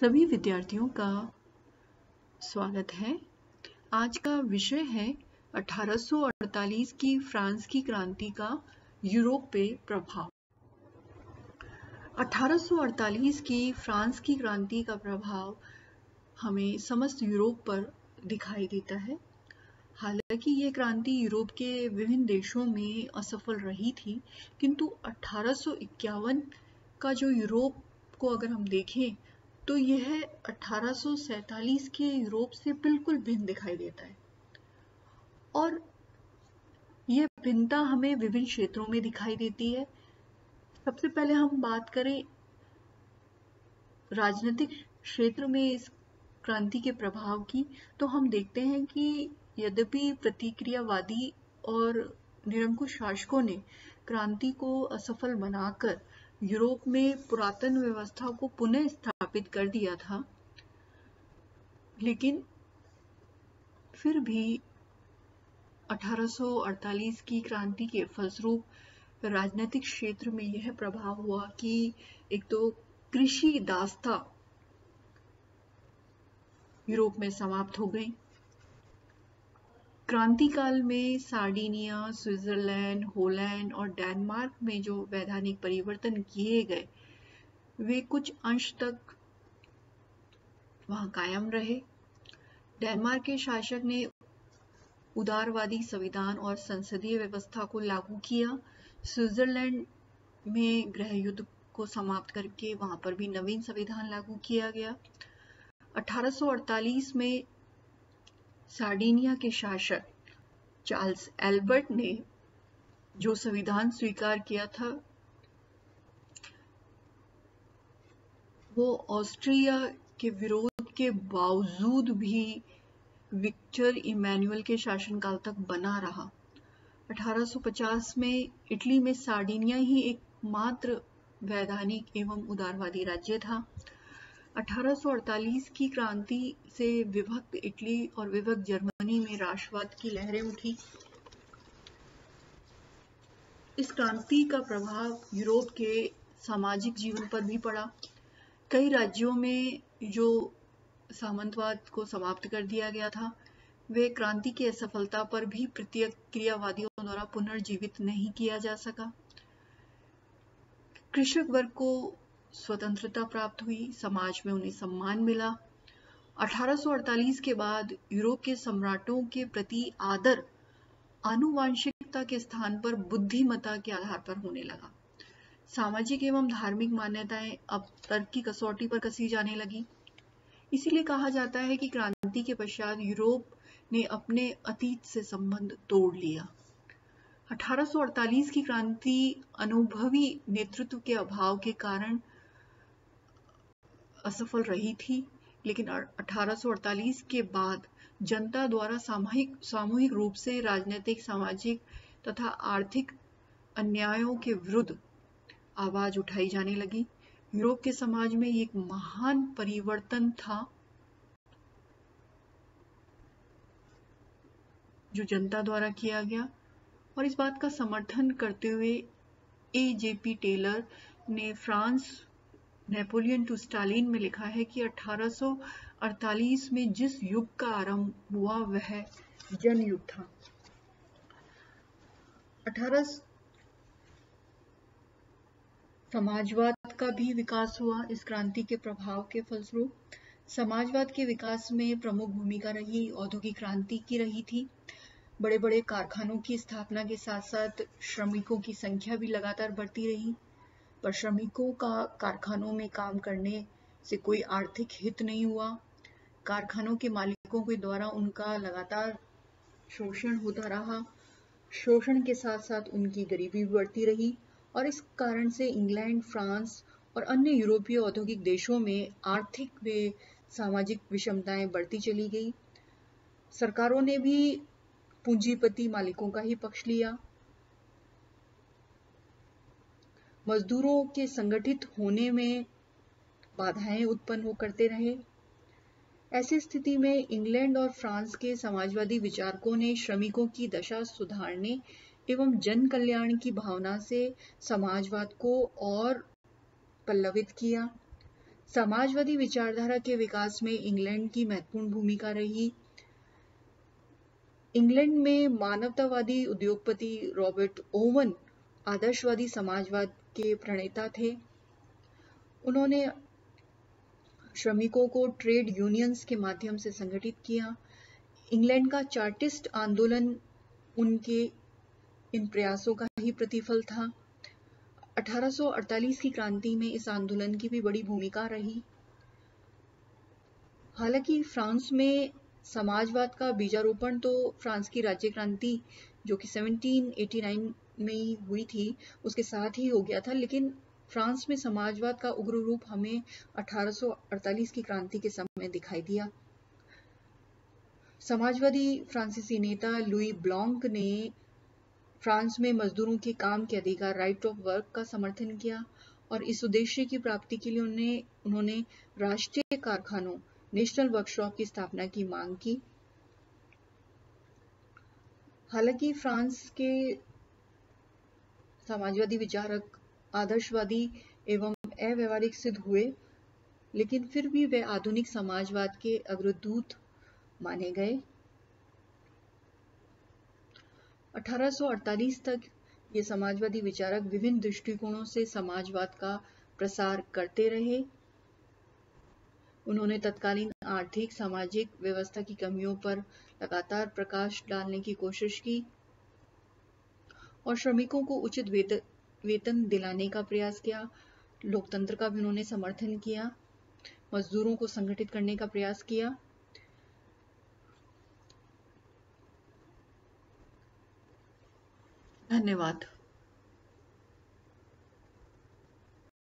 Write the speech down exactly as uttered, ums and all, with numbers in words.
सभी विद्यार्थियों का स्वागत है। आज का विषय है अठारह सौ अड़तालीस की फ्रांस की क्रांति का यूरोप पे प्रभाव। अठारह सौ अड़तालीस की फ्रांस की क्रांति का प्रभाव हमें समस्त यूरोप पर दिखाई देता है। हालांकि ये क्रांति यूरोप के विभिन्न देशों में असफल रही थी, किंतु अठारह सौ इक्यावन का जो यूरोप को अगर हम देखें तो यह अठारह सौ सैंतालीस के यूरोप से बिल्कुल भिन्न दिखाई देता है। और यह भिन्नता हमें विभिन्न क्षेत्रों में दिखाई देती है। सबसे पहले हम बात करें राजनीतिक क्षेत्र में इस क्रांति के प्रभाव की, तो हम देखते हैं कि यद्यपि प्रतिक्रियावादी और निरंकुश शासकों ने क्रांति को असफल बनाकर यूरोप में पुरातन व्यवस्था को पुनः स्थापित कर दिया था, लेकिन फिर भी अठारह सौ अड़तालीस की क्रांति के फलस्वरूप राजनीतिक क्षेत्र में यह प्रभाव हुआ कि एक तो कृषि दासता यूरोप में समाप्त हो गई। क्रांति काल में सार्डिनिया, स्विट्जरलैंड, होलैंड और डेनमार्क में जो वैधानिक परिवर्तन किए गए वे कुछ अंश तक वहां कायम रहे। डेनमार्क के शासक ने उदारवादी संविधान और संसदीय व्यवस्था को लागू किया। स्विट्जरलैंड में गृह युद्ध को समाप्त करके वहां पर भी नवीन संविधान लागू किया गया। अठारह सौ अड़तालीस में सार्डिनिया के शासक चार्ल्स एल्बर्ट ने जो संविधान स्वीकार किया था वो ऑस्ट्रिया के विरोध के बावजूद भी विक्टर इमैनुअल के शासनकाल तक बना रहा। अठारह सौ पचास में इटली में सार्डिनिया ही एकमात्र वैधानिक एवं उदारवादी राज्य था। अठारह सौ अड़तालीस की क्रांति से विभक्त इटली और विभक्त जर्मनी में राष्ट्रवाद की लहरें उठी। इस क्रांति का प्रभाव यूरोप के सामाजिक जीवन पर भी पड़ा। कई राज्यों में जो सामंतवाद को समाप्त कर दिया गया था वे क्रांति की असफलता पर भी प्रतिक्रियावादियों द्वारा पुनर्जीवित नहीं किया जा सका। कृषक वर्ग को स्वतंत्रता प्राप्त हुई, समाज में उन्हें सम्मान मिला। अठारह सौ अड़तालीस के बाद यूरोप के सम्राटों के प्रति आदर आनुवांशिकता के स्थान पर बुद्धिमत्ता के आधार पर होने लगा। सामाजिक एवं धार्मिक मान्यताएं अब तर्क की कसौटी पर कसी जाने लगी। इसीलिए कहा जाता है कि क्रांति के पश्चात यूरोप ने अपने अतीत से संबंध तोड़ लिया। अठारह सौ अड़तालीस की क्रांति अनुभवी नेतृत्व के अभाव के कारण असफल रही थी, लेकिन अठारह सौ अड़तालीस के बाद जनता द्वारा सामूहिक सामूहिक रूप से राजनीतिक, सामाजिक तथा आर्थिक अन्यायों के विरुद्ध आवाज उठाई जाने लगी। यूरोप के समाज में एक महान परिवर्तन था जो जनता द्वारा किया गया, और इस बात का समर्थन करते हुए ए जे पी टेलर ने फ्रांस नेपोलियन टू स्टालिन में लिखा है कि अठारह सौ अड़तालीस में जिस युग का आरंभ हुआ वह जनयुग था। अठारह समाजवाद का भी विकास हुआ इस क्रांति के प्रभाव के फलस्वरूप। समाजवाद के विकास में प्रमुख भूमिका रही औद्योगिक क्रांति की रही थी। बड़े बड़े कारखानों की स्थापना के साथ साथ श्रमिकों की संख्या भी लगातार बढ़ती रही, पर श्रमिकों का कारखानों में काम करने से कोई आर्थिक हित नहीं हुआ। कारखानों के मालिकों के द्वारा उनका लगातार शोषण होता रहा। शोषण के साथ साथ उनकी गरीबी भी बढ़ती रही, और इस कारण से इंग्लैंड, फ्रांस और अन्य यूरोपीय औद्योगिक देशों में आर्थिक व सामाजिक विषमताएं बढ़ती चली गई। सरकारों ने भी पूंजीपति मालिकों का ही पक्ष लिया। मजदूरों के संगठित होने में बाधाएं उत्पन्न हो करते रहे। ऐसी स्थिति में इंग्लैंड और फ्रांस के समाजवादी विचारकों ने श्रमिकों की दशा सुधारने एवं जन कल्याण की भावना से समाजवाद को और पल्लवित किया। समाजवादी विचारधारा के विकास में इंग्लैंड की महत्वपूर्ण भूमिका रही। इंग्लैंड में मानवतावादी उद्योगपति रॉबर्ट ओवन आदर्शवादी समाजवाद के प्रणेता थे। उन्होंने श्रमिकों को ट्रेड यूनियंस के माध्यम से संगठित किया। इंग्लैंड का चार्टिस्ट आंदोलन उनके इन प्रयासों का ही प्रतिफल था। अठारह सौ अड़तालीस की क्रांति में इस आंदोलन की भी बड़ी भूमिका रही। हालांकि फ्रांस में समाजवाद का बीजारोपण तो फ्रांस की राज्य क्रांति जो कि सत्रह सौ नवासी में ही हुई थी उसके साथ ही हो गया था, लेकिन फ्रांस में समाजवाद का उग्र रूप हमें अठारह सौ अड़तालीस की क्रांति के समय दिखाई दिया। समाजवादी फ्रांसीसी नेता लुई ब्लॉन्क ने फ्रांस में मजदूरों के काम के अधिकार राइट ऑफ वर्क का समर्थन किया और इस उद्देश्य की प्राप्ति के लिए उन्होंने उन्होंने राष्ट्रीय कारखानों नेशनल वर्कशॉप की स्थापना की मांग की। हालांकि फ्रांस के समाजवादी विचारक आदर्शवादी एवं अव्यवहारिक सिद्ध हुए, लेकिन फिर भी वे आधुनिक समाजवाद के अग्रदूत माने गए। अठारह सौ अड़तालीस तक ये समाजवादी विचारक विभिन्न दृष्टिकोणों से समाजवाद का प्रसार करते रहे। उन्होंने तत्कालीन आर्थिक सामाजिक व्यवस्था की कमियों पर लगातार प्रकाश डालने की कोशिश की और श्रमिकों को उचित वेतन दिलाने का प्रयास किया। लोकतंत्र का भी उन्होंने समर्थन किया, मजदूरों को संगठित करने का प्रयास किया। धन्यवाद।